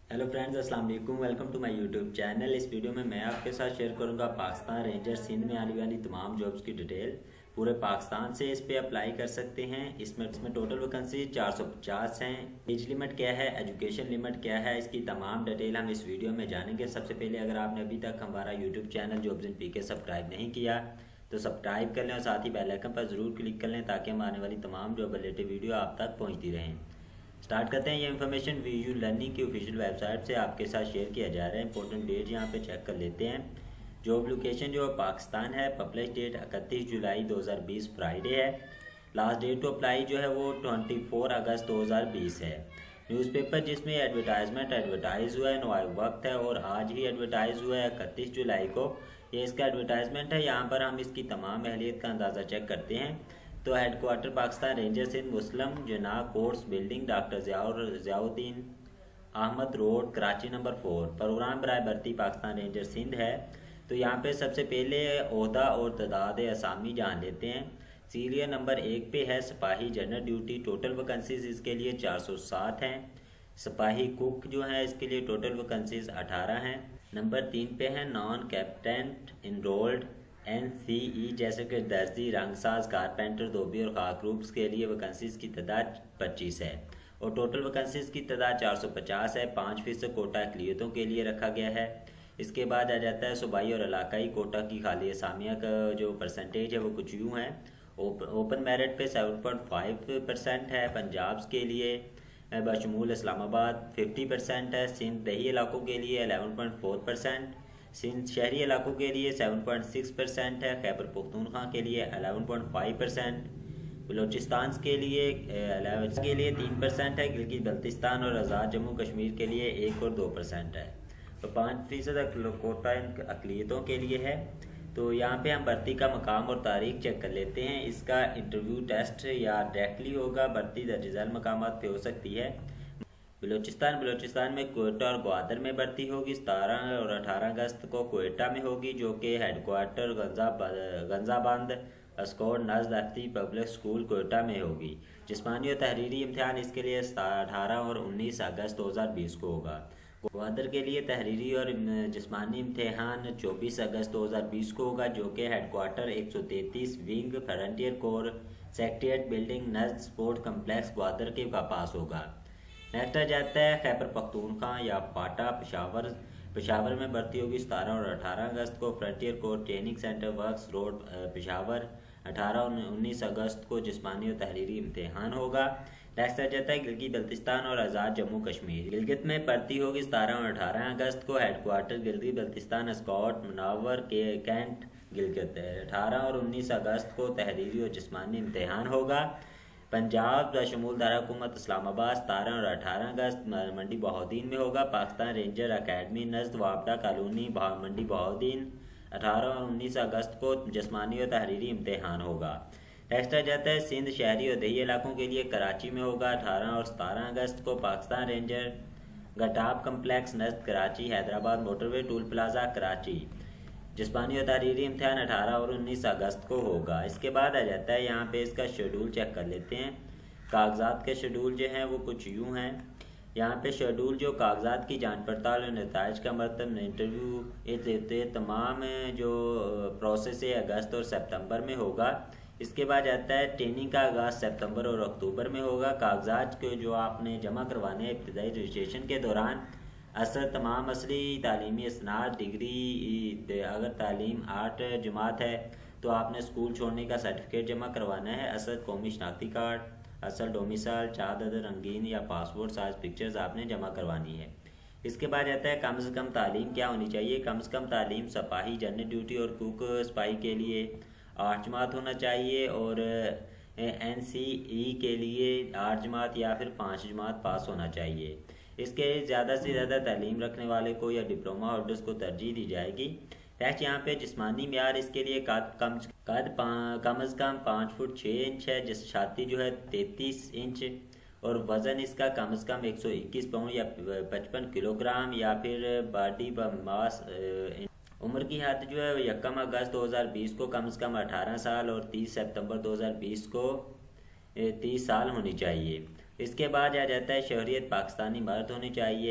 Hello friends, अस्सलाम वालेकुम। Welcome to my YouTube channel. इस वीडियो में मैं आपके साथ शेयर करूंगा पाकिस्तान रेंजर सिंध में आने वाली तमाम जॉब्स की डिटेल। पूरे पाकिस्तान से इस पे अप्लाई कर सकते हैं। इसमें टोटल वैकेंसी 450 हैं। एज लिमिट क्या है, एजुकेशन लिमिट क्या है, इसकी तमाम डिटेल हम इस वीडियो में जानेंगे। सबसे पहले अगर आपने अभी तक हमारा YouTube channel jobs in PK subscribe नहीं किया तो सब्सक्राइब कर लें और साथ ही बेल आइकन पर ज़रूर क्लिक कर लें ताकि हम आने वाली तमाम जॉब रिलेटेड वीडियो आप तक पहुँचती रहें। स्टार्ट करते हैं। ये इन्फॉर्मेशन वीयू लर्निंग की ऑफिशियल वेबसाइट से आपके साथ शेयर किया जा रहा है। इंपॉर्टेंट डेट यहाँ पे चेक कर लेते हैं। जॉब लोकेशन जो पाकिस्तान है। पब्लिश डेट 31 जुलाई 2020 फ्राइडे है। लास्ट डेट टू अप्लाई जो है वो 24 अगस्त 2020 है। न्यूज़पेपर जिसमें एडवर्टाइजमेंट एडवर्टाइज हुआ है नवा-ए-वaqt है और आज ही एडवर्टाइज हुआ है 31 जुलाई को। ये इसका एडवर्टाइजमेंट है। यहाँ पर हम इसकी तमाम अहलियत का अंदाज़ा चेक करते हैं। तो हेडक्वार्टर पाकिस्तान रेंजर सिंध मुस्लिम Jinnah courts building doctor Ziauddin Ahmed road Karachi number 4। Program बराए भर्ती पाकिस्तान रेंजर सिंध है। तो यहाँ पे सबसे पहले ओहदा और तदाद असामी जान लेते हैं। सीरियल नंबर 1 पे है सिपाही जनरल ड्यूटी। टोटल वैकेंसीज इसके लिए 407 हैं। सिपाही कुक जो है इसके लिए टोटल वैकेंसीज 18 हैं। नंबर 3 पे है नॉन कैप्टन इनरोल्ड NCE जैसे कि दर्जी, रंगसाज, कारपेंटर, धोबी और खाक ग्रुप्स के लिए वैकेंसीज की तादाद 25 है और टोटल वैकेंसीज की तादाद 450 है। 5% कोटा अक़लियतों के लिए रखा गया है। इसके बाद आ जाता है सूबाई और इलाकाई कोटा की खाली असामिया का जो परसेंटेज है वो कुछ यूँ है। ओपन मेरिट पे 7.5% है। पंजाब के लिए बशमूल इस्लामाबाद 50% है। सिंध दही इलाकों के लिए 11.4%। सिंध शहरी इलाकों के लिए 7.6% है। खैबर पख्तूनख्वा के लिए 11.5%। बलोचिस्तान के लिए 3% है। गिलगित बल्तिस्तान और आज़ाद जम्मू कश्मीर के लिए 1 और 2% है। तो 5% कोटा इन अक़लियतों के लिए है। तो यहाँ पे हम भर्ती का मकाम और तारीख चेक कर लेते हैं। इसका इंटरव्यू टेस्ट या डायरेक्टली होगा। भर्ती दर्ज झैल मकामात पे हो सकती है। बलोचिस्तान में कोयटा और ग्वादर में भर्ती होगी। 17 और 18 अगस्त को कोयटा में होगी जो कि हेडक्वार्टर गंजाबंद स्कोर नज़द अफ्ती पब्लिक स्कूल कोयटा में होगी। जिस्मानी और तहरीरी इम्तिहान इसके लिए 18 और 19 अगस्त 2020 को होगा। ग्वादर के लिए तहरीरी और जिस्मानी इम्तिहान 24 अगस्त 2020 को होगा जो कि headquarter 133 wing frontier corps secretariat building नज़द स्पोर्ट कम्प्लेक्स ग्वादर के पास होगा। नेक्स्ट आ जाता है खैबर पख्तूनख्वा या फाटा पेशावर में भर्ती होगी। 17 और 18 अगस्त को frontier corps training centre works road Peshawar. 18 और 19 अगस्त को जिस्मानी और तहरीरी इम्तिहान होगा। नेक्स्ट आ जाता है गिलगित बल्तिस्तान और आज़ाद जम्मू कश्मीर। गिलगित में भर्ती होगी 17 और 18 अगस्त को। हेडक्वार्टर गिलगित बल्तिस्तान स्कॉट मुनावर के कैंट गिलगित। 18 और 19 अगस्त को तहरीरी और जिस्मानी इम्तिहान होगा। पंजाब बशमूल दारकूमत इस्लामाबाद 17 और 18 अगस्त मंडी बहाउद्दीन में होगा। पाकिस्तान रेंजर अकेडमी नज़द वापडा कॉलोनी मंडी बहाउद्दीन। 18 और 19 अगस्त को जिस्मानी और तहरीरी इम्तिहान होगा। नेक्स्ट आ जाता है सिंध शहरी और दही इलाकों के लिए कराची में होगा। 18 और 17 अगस्त को पाकिस्तान रेंजर गटाब कम्प्लेक्स नज़द Karachi Hyderabad motorway toll plaza Karachi. जिस्मानी और तहरीरी इम्तिहान 18 और 19 अगस्त को होगा। इसके बाद आ जाता है यहाँ पे इसका शेड्यूल चेक कर लेते हैं। कागजात के शेड्यूल जो हैं वो कुछ यूँ हैं। यहाँ पे शेड्यूल जो कागजात की जांच पड़ताल और नताइज का मतलब इंटरव्यू तमाम जो प्रोसेस है अगस्त और सितंबर में होगा। इसके बाद जाता है ट्रेनिंग का आगाज़ सितंबर और अक्टूबर में होगा। कागजात के जो आपने जमा करवाने इब्तदाई रजिस्ट्रेशन के दौरान असर तमाम असली तालीमी इसनाद डिग्री अगर तालीम 8 जमात है तो आपने स्कूल छोड़ने का सर्टिफिकेट जमा करवाना है। असल कौमी शनाख्ती कार्ड, असल डोमिसाइल, 4 अदद रंगीन या पासपोर्ट साइज पिक्चर्स आपने जमा करवानी है। इसके बाद आता है कम से कम तालीम क्या होनी चाहिए। कम से कम तालीम सिपाही जनरल ड्यूटी और कुक सिपाही के लिए 8 जमात होना चाहिए और NCE के लिए 8 जमात या फिर 5 जमात पास होना चाहिए। इसके ज़्यादा से ज़्यादा तालीम रखने वाले को या डिप्लोमा होल्डर्स को तरजीह दी जाएगी। नेक्स्ट यहाँ पे जिस्मानी म्यार इसके लिए कद कम अज़ कम 5 फुट 6 इंच है। जिस छाती जो है 33 इंच और वज़न इसका कम अज़ कम 121 पाउंड या 55 किलोग्राम या फिर बॉडी मास। उम्र की हद जो है 1 अगस्त 2020 को कम से कम 18 साल और 30 सितंबर 2020 को 30 साल होनी चाहिए। इसके बाद आ जाता है शहरियत पाकिस्तानी मर्द होनी चाहिए।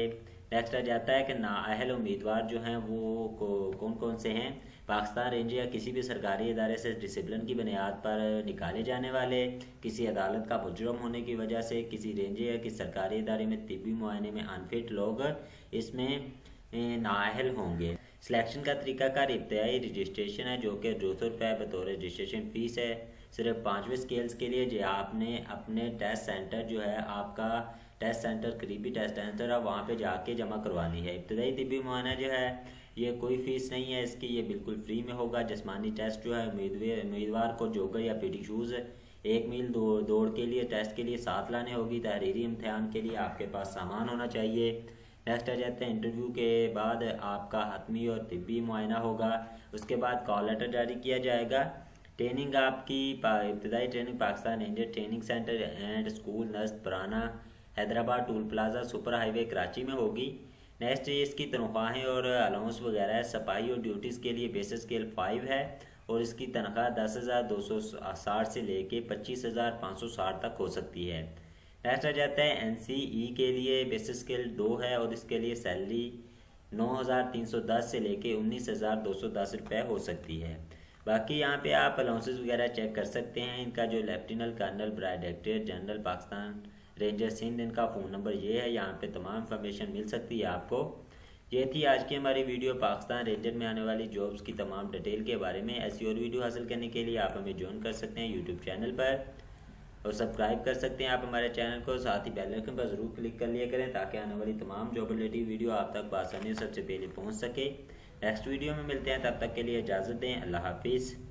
नेक्स्ट आ जाता है कि नाअहल उम्मीदवार जो हैं वो कौन कौन से हैं। पाकिस्तान रेंज या किसी भी सरकारी इदारे से डिसिप्लिन की बुनियाद पर निकाले जाने वाले, किसी अदालत का मुजरम होने की वजह से किसी रेंज या किसी सरकारी इदारे में तिब्बी मुआयने में अनफिट लोग इसमें नाअहल होंगे। सिलेक्शन का तरीकाकार इब्तदाई रजिस्ट्रेशन है जो कि 200 रुपये बतौर रजिस्ट्रेशन फ़ीस है। सिर्फ 5वें स्केल्स के लिए जो आपने अपने टेस्ट सेंटर जो है आपका टेस्ट सेंटर करीबी टेस्ट सेंटर है वहाँ पे जाके जमा करवानी है। इब्तदाई तिब्बी मुआयना जो है ये कोई फ़ीस नहीं है इसकी, ये बिल्कुल फ्री में होगा। जिस्मानी टेस्ट जो है उम्मीदवार को जोगर या पीटी शूज़ 1 मील दौड़ के लिए टेस्ट के लिए साथ लाने होगी। तहरीरी इम्तिहान के लिए आपके पास सामान होना चाहिए। नेक्स्ट आ जाते हैं इंटरव्यू के बाद आपका हतमी और तिब्बी मुआयना होगा। उसके बाद कॉल लेटर जारी किया जाएगा। ट्रेनिंग आपकी इब्तदाई training Pakistan ranger training centre and school नस्त पुराना Hyderabad toll plaza super highway Karachi में होगी। नेक्स्ट इसकी तनख्वाहें और अलाउंस वगैरह सिपाही और ड्यूटीज़ के लिए बेसिक स्केल 5 है और इसकी तनख्वाह 10,260 से लेके 25,560 तक हो सकती है। नेक्स्ट आ जाता है NCE के लिए बेसिक स्केल 2 है और इसके लिए सैलरी 9,310 से लेके 19,210 रुपये हो सकती है। बाकी यहाँ पे आप अलाउंसेस वगैरह चेक कर सकते हैं। इनका जो lieutenant colonel brigadier general Pakistan ranger Sindh, इनका फ़ोन नंबर ये है, यहाँ पे तमाम इन्फॉर्मेशन मिल सकती है आपको। ये थी आज की हमारी वीडियो पाकिस्तान रेंजर में आने वाली जॉब्स की तमाम डिटेल के बारे में। ऐसी और वीडियो हासिल करने के लिए आप हमें ज्वाइन कर सकते हैं यूट्यूब चैनल पर और सब्सक्राइब कर सकते हैं आप हमारे चैनल को। साथ ही बेल आइकन पर ज़रूर क्लिक कर लिया करें ताकि आने वाली तमाम जॉब रिलेटेड वीडियो आप तक आसानी सबसे पहले पहुँच सके। नेक्स्ट वीडियो में मिलते हैं, तब तक के लिए इजाज़त दें। अल्लाह हाफिज़।